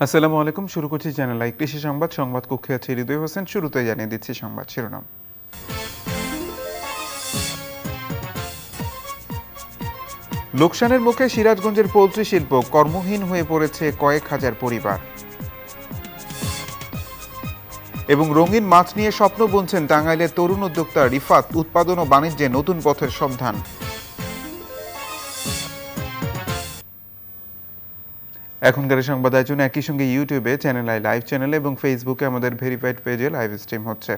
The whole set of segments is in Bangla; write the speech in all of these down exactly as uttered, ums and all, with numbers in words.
আসসালামু আলাইকুম। শুরু করছি চ্যানেল আই কৃষি সংবাদ। সংবাদ কক্ষে আছে হৃদয় হোসেন। শুরুতে জানিয়ে দিচ্ছি সংবাদ শিরোনাম। লোকসানের মুখে সিরাজগঞ্জের পোলট্রি শিল্প, কর্মহীন হয়ে পড়েছে কয়েক হাজার পরিবার। এবং রঙিন মাছ নিয়ে স্বপ্ন বুনছেন টাঙ্গাইলের তরুণ উদ্যোক্তা রিফাত, উৎপাদন ও বাণিজ্যে নতুন পথের সন্ধান। এখনকার সংবাদ আয়োজন একই সঙ্গে ইউটিউবে চ্যানেল আই লাইভ চ্যানেলে এবং ফেসবুকে আমাদের ভেরিফাইড পেজে লাইভ স্ট্রিম হচ্ছে।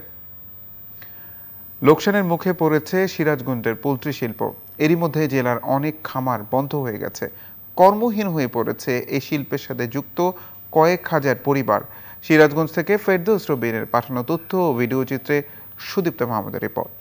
লোকসানের মুখে পড়েছে সিরাজগঞ্জের পোলট্রি শিল্প। এরই মধ্যে জেলার অনেক খামার বন্ধ হয়ে গেছে। কর্মহীন হয়ে পড়েছে এই শিল্পের সাথে যুক্ত কয়েক হাজার পরিবার। সিরাজগঞ্জ থেকে ফেরদৌস রবিনের পাঠানো তথ্য ও ভিডিও চিত্রে সুদীপ্ত মাহমুদের রিপোর্ট।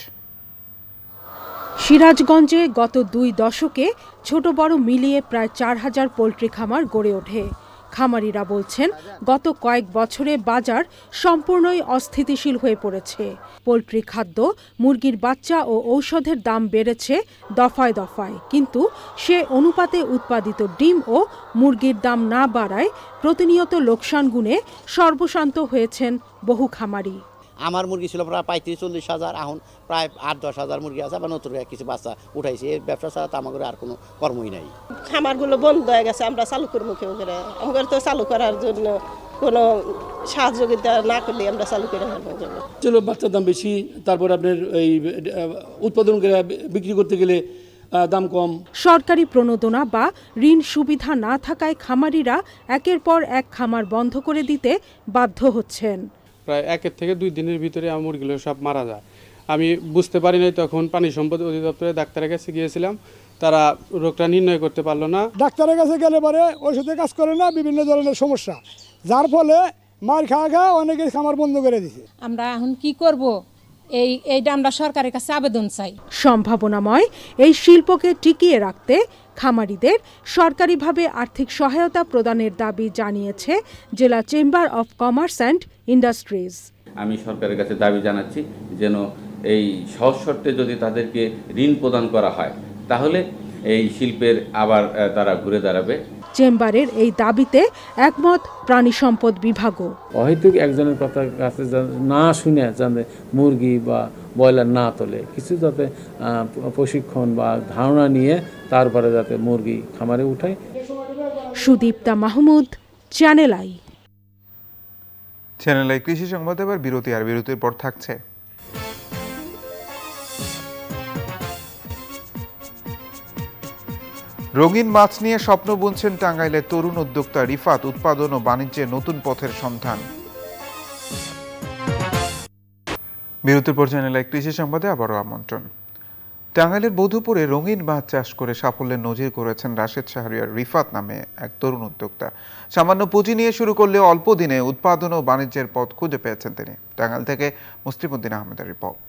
সিরাজগঞ্জে গত দুই দশকে ছোট বড় মিলিয়ে প্রায় চার হাজার পোলট্রি খামার গড়ে ওঠে। খামারিরা বলছেন, গত কয়েক বছরে বাজার সম্পূর্ণই অস্থিতিশীল হয়ে পড়েছে। পোলট্রি খাদ্য, মুরগির বাচ্চা ও ঔষধের দাম বেড়েছে দফায় দফায়, কিন্তু সে অনুপাতে উৎপাদিত ডিম ও মুরগির দাম না বাড়ায় প্রতিনিয়ত লোকসান গুণে সর্বশান্ত হয়েছেন বহু খামারি। আমার মুরগি ছিল প্রায় পঁয়ত্রিশ চল্লিশ হাজার, এখন প্রায় আট দশ হাজার মুরগি আছে, আবার নতুন কিছু বাচ্চা উঠাইছে। এই ব্যবসা ছাড়া তো আমাদের আর কোনো কর্মই নাই। খামারগুলো বন্ধ হয়ে গেছে, আমরা চালু করবো কেউ করে। আমাদের তো চালু করার জন্য কোনো সাহায্যতা না করলে আমরা চালু করে যাবো। চলো, বাচ্চার দাম বেশি, তারপর আপনার এই উৎপাদন করে বিক্রি করতে গেলে দাম কম। সরকারি প্রণোদনা বা ঋণ সুবিধা না থাকায় খামারিরা একের পর এক খামার বন্ধ করে দিতে বাধ্য হচ্ছেন। প্রায় একের থেকে দুই দিনের ভিতরে আমার মুরগিগুলো সব মারা যায়। আমি বুঝতে পারি নাই, তখন পানি সম্পদ অধিদপ্তরে ডাক্তারের কাছে গিয়েছিলাম, তারা রোগটা নির্ণয় করতে পারলো না। ডাক্তারের কাছে গেলে পরে ওষুধে কাজ করে না, বিভিন্ন ধরনের সমস্যা, যার ফলে মার খাওয়া খাওয়া অনেকে খামার বন্ধ করে দিছে। আমরা এখন কি করব, এই এইটা আমরা সরকারের কাছে আবেদন চাই। সম্ভাবনাময় এই শিল্পকে টিকিয়ে রাখতে খামারিদের সরকারিভাবে আর্থিক সহায়তা প্রদানের দাবি জানিয়েছে জেলা chamber of commerce and industries. আমি সরকারের কাছে দাবি জানাচ্ছি যেন এই সহজ শর্তে যদি তাদেরকে ঋণ প্রদান করা হয়, তাহলে এই শিল্পের আবার তারা ঘুরে দাঁড়াবে। চেম্বারের এই দাবিতে একমত প্রাণী সম্পদ বিভাগও। অহেতুক একজনের কথা কাছে না শুনে যাতে মুরগি বা ব্রয়লার না তোলে, কিছু যাতে প্রশিক্ষণ বা ধারণা নিয়ে তারপরে যাতে মুরগি খামারে উঠায়। Sudipta Mahmud, channel I. Channel I কৃষি সংবাদ এবার বিরতি, আর বিরতির পর থাকছে রঙিন মাছ নিয়ে স্বপ্ন বুনছেন টাঙ্গাইলের তরুণ উদ্যোক্তা রিফাত, উৎপাদন ও বাণিজ্যে নতুন পথের সন্ধান। বিরতির পর চ্যানেল আই কৃষি সংবাদে আবারও আমন্ত্রণ। টাঙ্গাইলের বধূপুরে রঙিন মাছ চাষ করে সাফল্যের নজির করেছেন রাশেদ শাহরিয়ার রিফাত নামে এক তরুণ উদ্যোক্তা। সামান্য পুঁজি নিয়ে শুরু করলেও অল্প দিনে উৎপাদন ও বাণিজ্যের পথ খুঁজে পেয়েছেন তিনি। টাঙ্গাইল থেকে মুসলিমউদ্দিন আহমেদের রিপোর্ট।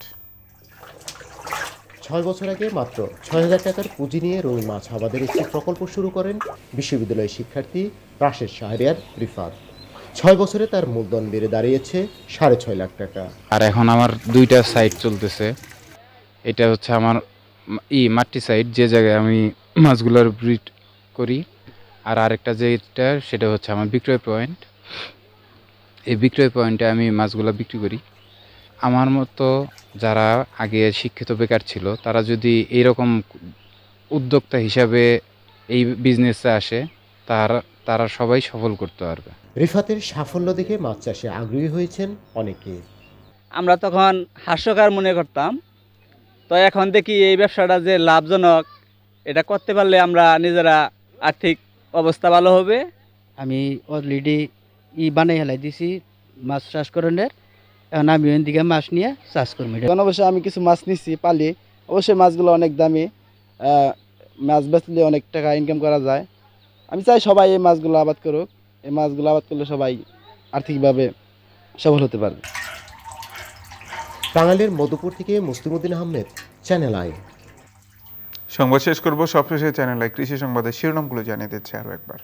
ছয় বছর আগে মাত্র ছয় হাজার টাকার পুঁজি নিয়ে রঙিন মাছ আবাদের একটি প্রকল্প শুরু করেন বিশ্ববিদ্যালয়ের শিক্ষার্থী রাশেদ শাহরিয়ার রিফাত। ছয় বছরে তার মূলধন বেড়ে দাঁড়িয়েছে সাড়ে ছয় লাখ টাকা। আর এখন আমার দুইটা সাইট চলতেছে। এটা হচ্ছে আমার ই মাটি সাইট, যে জায়গায় আমি মাছগুলোর ব্রিড করি, আর আরেকটা যেটা সেটা হচ্ছে আমার বিক্রয় পয়েন্ট। এই বিক্রয় পয়েন্টে আমি মাছগুলো বিক্রি করি। আমার মতো যারা আগে শিক্ষিত বেকার ছিল, তারা যদি এইরকম উদ্যোক্তা হিসাবে এই বিজনেসে আসে, তারা তারা সবাই সফল করতে পারবে। রিফাতের সাফল্য দেখে মাছ চাষে আগ্রহী হয়েছেন অনেকে। আমরা তখন হাস্যকর মনে করতাম, তো এখন দেখি এই ব্যবসাটা যে লাভজনক, এটা করতে পারলে আমরা নিজেরা আর্থিক অবস্থা ভালো হবে। আমি অলরেডি ই বানাই হেলাই দিছি মাছ চাষ করার, এখন আমি ওই দিকে মাছ নিয়ে চাষ করবো। এখন অবশ্যই আমি কিছু মাছ নিচ্ছি পালি, অবশ্যই মাছগুলো অনেক দামি, মাছ বেচলে অনেক টাকা ইনকাম করা যায়। আমি চাই সবাই এই মাছগুলো আবাদ করুক, এই মাছগুলো আবাদ করলে সবাই আর্থিকভাবে সফল হতে পারবে। টাঙ্গাইলের মধুপুর থেকে মুসলিমউদ্দিন আহমেদ, চ্যানেল আই। সংবাদ শেষ করবো সবশেষে চ্যানেল আই কৃষি সংবাদের শিরোনামগুলো জানিয়ে দিচ্ছে আরো একবার।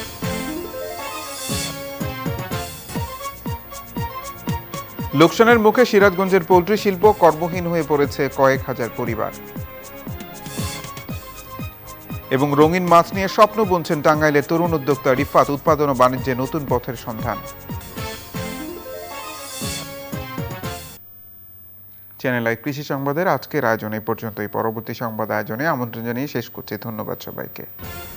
লোকসানের মুখে সিরাজগঞ্জের পোলট্রি শিল্প, কর্মহীন হয়ে পড়েছে কয়েক হাজার পরিবার। এবং রঙিন মাছ নিয়ে স্বপ্ন বুনছেন টাঙ্গাইলের তরুণ উদ্যোক্তা রিফাত। উৎপাদন ও বাণিজ্যে নতুন পথের সন্ধান। চ্যানেল আই কৃষি সংবাদের আজকের আয়োজন এই পর্যন্তই। পরবর্তী সংবাদ আয়োজনে আমন্ত্রণ জানিয়ে শেষ করছি। ধন্যবাদ সবাইকে।